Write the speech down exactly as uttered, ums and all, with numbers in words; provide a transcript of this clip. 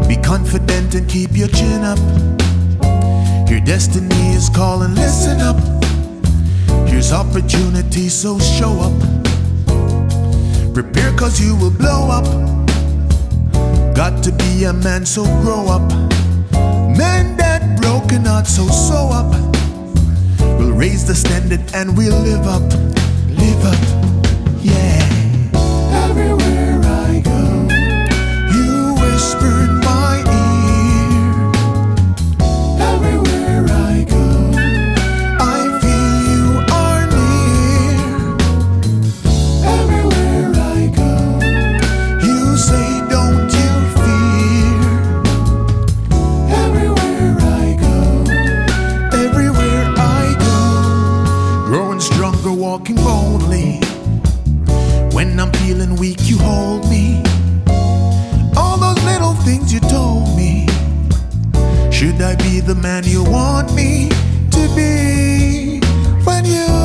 Be confident and keep your chin up. Your destiny is calling, listen up. Here's opportunity, so show up. Prepare cause you will blow up. Got to be a man, so grow up. Men that broken heart, so sew up. We'll raise the standard and we'll live up. Live up, yeah. Everywhere I go, you whisper in my ear. Everywhere I go, I feel you are near. Everywhere I go, you say don't you fear. Everywhere I go, everywhere I go, growing stronger, walking boldly. When I'm feeling weak, you hold me. All those little things you told me. Should I be the man you want me to be? When you